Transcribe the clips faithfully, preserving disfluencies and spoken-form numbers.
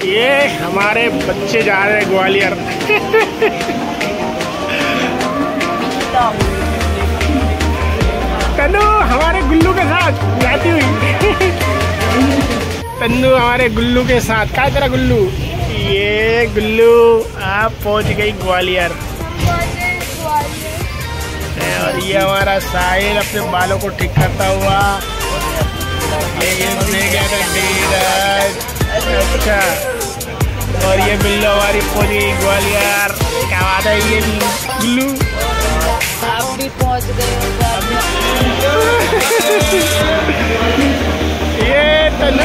ये हमारे बच्चे जा रहे हैं ग्वालियर। तन्नू हमारे गुल्लू के साथ जाती हुई। तन्नू हमारे गुल्लू के साथ। क्या तेरा गुल्लू? ये गुल्लू आप पहुंच गई ग्वालियर। और ये हमारा साहिल अपने बालों को ठीक करता हुआ अच्छा। और ये बिल्लो हमारी पहुंच गई ग्वालियर। क्या बात है ये बिल्लू? आप भी पहुंच गए हो। ये तनु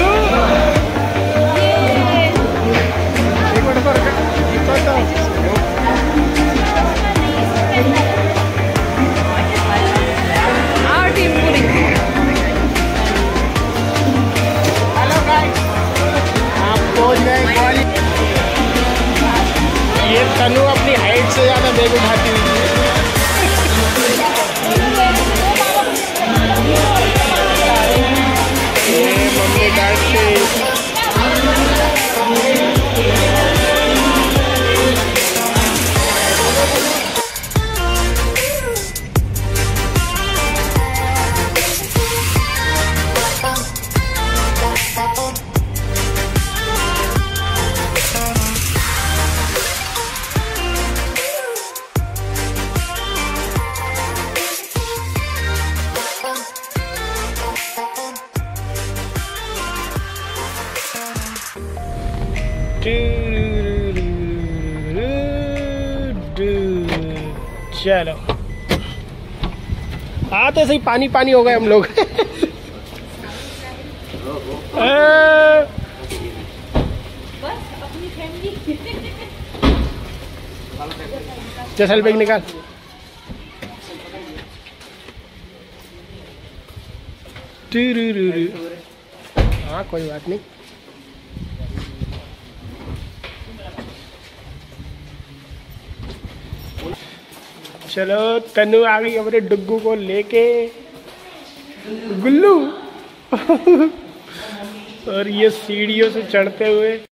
ये तनु अपनी हाइट से ज्यादा बैग उठाती हुई मम्मी डांटते। चलो आते सही पानी पानी हो गए हम लोग। चल बैग निकाल। हाँ कोई बात नहीं। चलो तनु आ गई अपने डुग्गू को लेके। गुल्लू और ये सीढ़ियों से चढ़ते हुए